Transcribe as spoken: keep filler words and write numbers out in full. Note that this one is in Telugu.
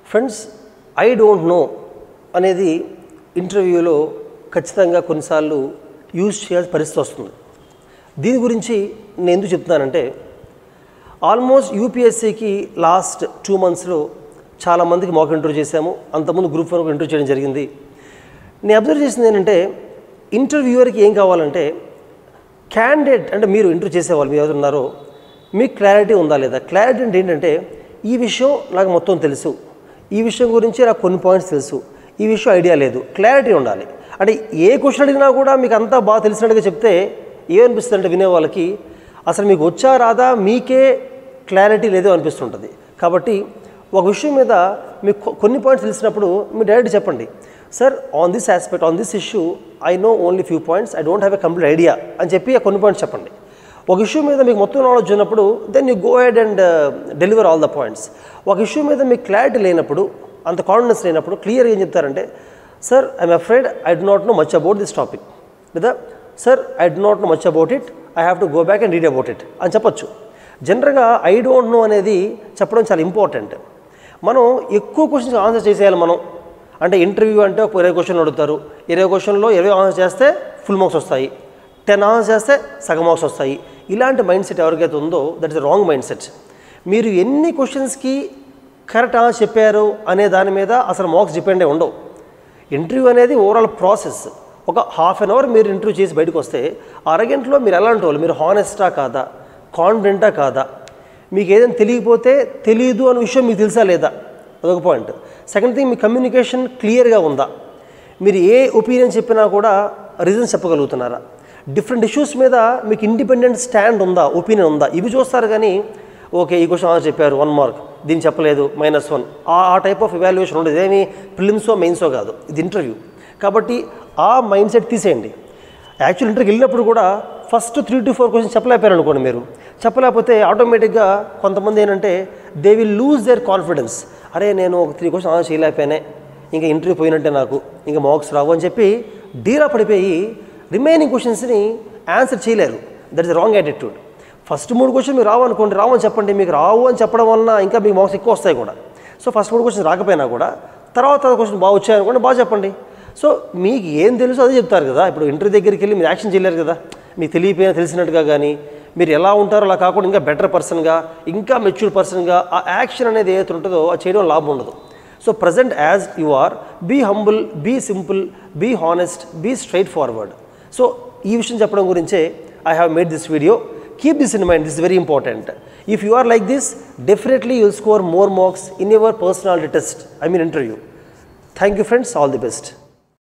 ఫ్రెండ్స్, ఐ డోంట్ నో అనేది ఇంటర్వ్యూలో ఖచ్చితంగా కొన్నిసార్లు యూజ్ చేయాల్సిన పరిస్థితి వస్తుంది. దీని గురించి నేను ఎందుకు చెప్తున్నానంటే, ఆల్మోస్ట్ యూపీఎస్సీకి లాస్ట్ టూ మంత్స్లో చాలామందికి మాక్ ఇంటర్వ్యూ చేశాము. అంతకుముందు గ్రూప్ వన్ ఇంటర్వ్యూ చేయడం జరిగింది. నేను అబ్జర్వ్ చేసింది ఏంటంటే, ఇంటర్వ్యూవర్కి ఏం కావాలంటే, క్యాండిడేట్ అంటే మీరు ఇంటర్వ్యూ చేసేవాళ్ళు మీరు ఎవరు ఉన్నారో మీకు క్లారిటీ ఉందా లేదా. క్లారిటీ అంటే ఏంటంటే, ఈ విషయం నాకు మొత్తం తెలుసు, ఈ విషయం గురించి నాకు కొన్ని పాయింట్స్ తెలుసు, ఈ విషయం ఐడియా లేదు, క్లారిటీ ఉండాలి. అంటే ఏ క్వశ్చన్ అడిగినా కూడా మీకు అంతా బాగా తెలిసినట్టుగా చెప్తే ఏమనిపిస్తుంది అంటే వినే వాళ్ళకి అసలు మీకు వచ్చా రాదా మీకే క్లారిటీ లేదో అనిపిస్తుంటుంది. కాబట్టి ఒక విషయం మీద మీకు కొన్ని పాయింట్స్ తెలిసినప్పుడు మీరు డైరెక్ట్ చెప్పండి, sir on this aspect on this issue I know only few points, I don't have a complete idea అని చెప్పి ఆ కొన్ని పాయింట్స్ చెప్పండి. ఒక ఇష్యూ మీద మీకు మొత్తం నాలెడ్జ్ ఉన్నప్పుడు then you go ahead and deliver all the points. ఒక ఇష్యూ మీద మీకు క్లారిటీ లేనప్పుడు, అంత కాన్ఫిడెన్స్ లేనప్పుడు క్లియర్గా ఏం చెప్తారంటే, sir I'm afraid I do not know much about this topic, లేదా sir I do not know much about it, I have to go back and read about it అని చెప్పొచ్చు. జనరల్గా ఐ డోంట్ నో అనేది చెప్పడం చాలా ఇంపార్టెంట్. మనం ఎక్కువ క్వశ్చన్స్ ఆన్సర్ చేసేయాలి. మనం అంటే ఇంటర్వ్యూ అంటే ఒక ఇరవై క్వశ్చన్లు అడుగుతారు, ఇరవై క్వశ్చన్లో ఇరవై ఆన్సర్ చేస్తే ఫుల్ మార్క్స్ వస్తాయి, టెన్ ఆన్సర్ చేస్తే సగం మార్క్స్ వస్తాయి. ఇలాంటి మైండ్ సెట్ ఎవరికైతే ఉందో that is wrong mind set. మీరు ఎన్ని క్వశ్చన్స్కి కరెక్ట్ ఆన్సర్ చెప్పారు అనే దాని మీద అసలు మార్క్స్ డిపెండ్ అయి ఉండవు. ఇంటర్వ్యూ అనేది ఓవరాల్ ప్రాసెస్. ఒక హాఫ్ అన్ అవర్ మీరు ఇంటర్వ్యూ చేసి బయటకు వస్తే అరగంటలో మీరు ఎలాంటి వాళ్ళు, మీరు హానెస్టా కాదా, కాన్ఫిడెంటా కాదా, మీకు ఏదైనా తెలియకపోతే తెలియదు అనే విషయం మీకు తెలుసా లేదా, అదొక పాయింట్. సెకండ్ థింగ్, మీ కమ్యూనికేషన్ క్లియర్గా ఉందా, మీరు ఏ ఒపీనియన్ చెప్పినా కూడా రీజన్స్ చెప్పగలుగుతున్నారా, డిఫరెంట్ ఇష్యూస్ మీద మీకు ఇండిపెండెంట్ స్టాండ్ ఉందా, ఒపీనియన్ ఉందా, ఇవి చూస్తారు. కానీ ఓకే ఈ క్వశ్చన్ ఆన్సర్ చెప్పారు వన్ మార్క్, దీన్ని చెప్పలేదు మైనస్ వన్, ఆ టైప్ ఆఫ్ ఎవాల్యుయేషన్ ఉండదు. ఏమి ప్రిలిమ్సో మెయిన్సో కాదు, ఇది ఇంటర్వ్యూ. కాబట్టి ఆ మైండ్ సెట్ తీసేయండి. యాక్చువల్ ఇంటర్వ్యూకి వెళ్ళినప్పుడు కూడా first three to four questions చెప్పలేపారు అనుకోండి, మీరు చెప్పలేకపోతే ఆటోమేటిక్గా కొంతమంది ఏంటంటే they will lose their confidence. అరే నేను ఒక త్రీ క్వశ్చన్ ఆన్సర్ చేయలేకపోయానే, ఇంకా ఇంటర్వ్యూ పోయినట్టే, నాకు ఇంకా మార్క్స్ రావు అని చెప్పి డీరా పడిపోయి రిమైనింగ్ క్వశ్చన్స్ని ఆన్సర్ చేయలేరు. That is wrong attitude. First మూడు క్వశ్చన్ మీరు రావు అనుకోండి, రావు అని చెప్పండి. మీకు రావు అని చెప్పడం వలన ఇంకా మీకు మార్క్స్ ఎక్కువ వస్తాయి కూడా. సో ఫస్ట్ మూడు క్వశ్చన్స్ రాకపోయినా కూడా తర్వాత క్వశ్చన్ బాగా వచ్చాయనుకోండి, బాగా చెప్పండి. సో మీకు ఏం తెలుసో అదే చెప్తారు కదా. ఇప్పుడు ఇంటర్వ్యూ దగ్గరికి వెళ్ళి మీరు యాక్షన్ చేయలేరు కదా. మీకు తెలియపోయినా తెలిసినట్టుగా కానీ మీరు ఎలా ఉంటారో అలా కాకుండా ఇంకా బెటర్ పర్సన్గా, ఇంకా మెచ్యూర్ పర్సన్గా ఆ యాక్షన్ అనేది ఏదైతే ఉంటుందో అది చేయడం లాభం ఉండదు. So present as you are, be humble, be simple, be honest, be straightforward. So ఈ విషయం చెప్పడం గురించే I have made this video. Keep this in mind, this is very important. If you are like this, definitely you will score more marks in your personality test, I mean interview. Thank you friends, all the best.